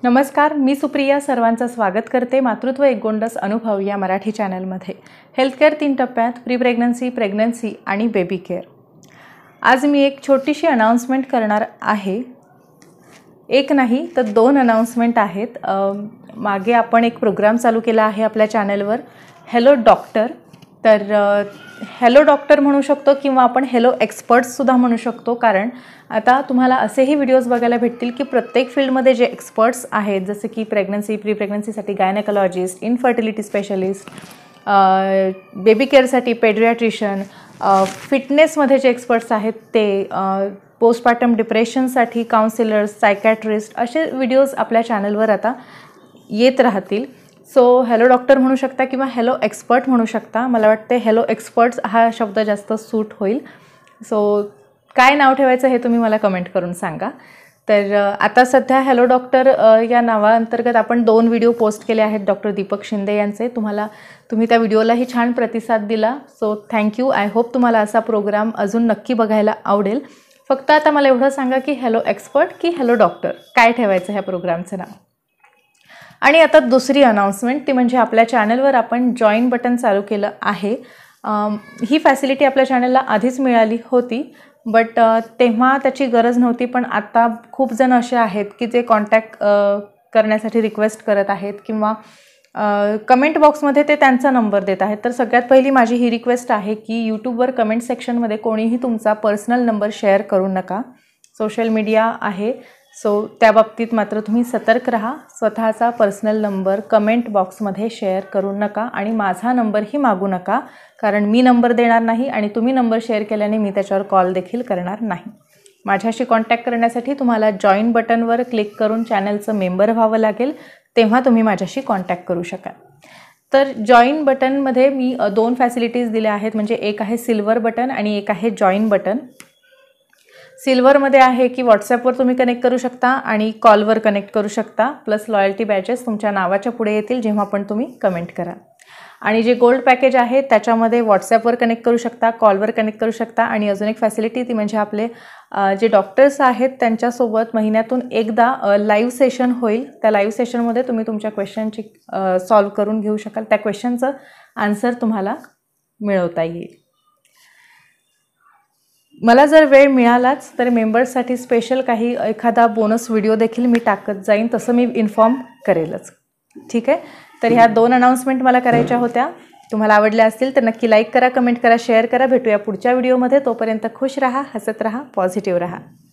नमस्कार, मी सुप्रिया सर्वांचं स्वागत करते मातृत्व एक गोंडस अनुभव या मराठी चॅनलमध्ये। हेल्थकेअर 3 टप्प्यात प्रीप्रेग्नन्सी, प्रेग्नन्सी आणि बेबी केअर। आज मी एक छोटीशी अनाउन्समेंट करणार आहे। एक नाही तर 2 अनाउन्समेंट आहेत। मागे आपण एक प्रोग्राम चालू केला आहे आपल्या चॅनलवर, हेलो डॉक्टर। तर हेलो डॉक्टर म्हणू शकतो किंवा आपण हेलो एक्सपर्ट्स सुद्धा म्हणू शकतो, कारण आता तुम्हाला असेही व्हिडिओज बघायला भेटतील की प्रत्येक फील्डमध्ये जे एक्सपर्ट्स आहेत, जसे की प्रेग्नन्सी, प्री प्रेग्नन्सीसाठी गायनेकोलॉजिस्ट, इनफर्टिलिटी स्पेशलिस्ट, बेबी केअरसाठी पेडियाट्रिशियन, फिटनेसमध्ये जे एक्सपर्ट्स आहेत ते, पोस्टपार्टम डिप्रेशनसाठी काउन्सिलर्स, सायकॅट्रिस्ट, असे व्हिडिओज आपल्या चॅनलवर आता येत राहतील। सो हेलो डॉक्टर म्हणू शकता किंवा हेलो एक्सपर्ट म्हणू शकता। मला वाटते हेलो एक्सपर्ट्स हा शब्द जास्त सूट होईल। सो काय नाव ठेवायचं हे तुम्ही मला कमेंट करून सांगा। तर आता सध्या हेलो डॉक्टर या नावाअंतर्गत आपण 2 व्हिडिओ पोस्ट केले आहेत डॉक्टर दीपक शिंदे यांचे। तुम्ही त्या व्हिडिओलाही छान प्रतिसाद दिला, सो थँक्यू। आय होप तुम्हाला असा प्रोग्राम अजून नक्की बघायला आवडेल। फक्त आता मला एवढं सांगा की हेलो एक्सपर्ट की हेलो डॉक्टर काय ठेवायचं ह्या प्रोग्रामचं नाव। आणि आता दुसरी अनाउन्समेंट ती म्हणजे आपल्या चॅनलवर आपण जॉइन बटन चालू केलं आहे। ही फॅसिलिटी आपल्या चॅनलला आधीच मिळाली होती, बट तेव्हा त्याची गरज नव्हती। पण आता खूप जण असे आहेत की जे कॉन्टॅक्ट करण्यासाठी रिक्वेस्ट करत आहेत किंवा कमेंट बॉक्समध्ये ते त्यांचा नंबर देत आहेत। तर सगळ्यात पहिली माझी ही रिक्वेस्ट आहे की यूट्यूबवर कमेंट सेक्शनमध्ये कोणीही तुमचा पर्सनल नंबर शेअर करू नका। सोशल मीडिया आहे, सो त्या बाबतीत मात्र तुम्ही सतर्क राहा। स्वतःचा पर्सनल नंबर कमेंट बॉक्समध्ये शेअर करू नका आणि माझा नंबरही मागू नका, कारण मी नंबर देणार नाही आणि तुम्ही नंबर शेअर केल्याने मी त्याच्यावर कॉल देखील करणार नाही। माझ्याशी कॉन्टॅक्ट करण्यासाठी तुम्हाला जॉइन बटनवर क्लिक करून चॅनलचं मेंबर व्हावं लागेल, तेव्हा तुम्ही माझ्याशी कॉन्टॅक्ट करू शकाल। तर जॉइन बटनमध्ये मी 2 फॅसिलिटीज दिल्या आहेत, म्हणजे एक आहे सिल्वर बटन आणि एक आहे जॉइन बटन। सिल्वरमध्ये आहे की व्हॉट्सॲपवर तुम्ही कनेक्ट करू शकता आणि कॉलवर कनेक्ट करू शकता, प्लस लॉयल्टी बॅचेस तुमच्या नावाच्या पुढे येतील जेव्हा पण तुम्ही कमेंट कराल। आणि जे गोल्ड पॅकेज आहे त्याच्यामध्ये व्हॉट्सॲपवर कनेक्ट करू शकता, कॉलवर कनेक्ट करू शकता आणि अजून एक फॅसिलिटी ती म्हणजे आपले जे डॉक्टर्स आहेत त्यांच्यासोबत महिन्यातून एकदा लाईव्ह सेशन होईल। त्या लाईव्ह सेशनमध्ये तुम्ही तुमच्या क्वेश्चनची सॉल्व करून घेऊ शकाल, त्या क्वेश्चनचं आन्सर तुम्हाला मिळवता येईल। मला जर वेळ मिळालाच तर मेंबर्ससाठी स्पेशल एखादा बोनस व्हिडिओ देखील मी टाकत जाईन, तसं मी इन्फॉर्म करेलच। ठीक आहे, तर ह्या 2 अनाउन्समेंट मला करायच्या होत्या। तुम्हाला आवडल्या असतील तर नक्की लाईक करा, कमेंट करा, शेअर करा। भेटूया पुढच्या व्हिडिओमध्ये। तोपर्यंत खुश राहा, हसत राहा, पॉझिटिव्ह राहा।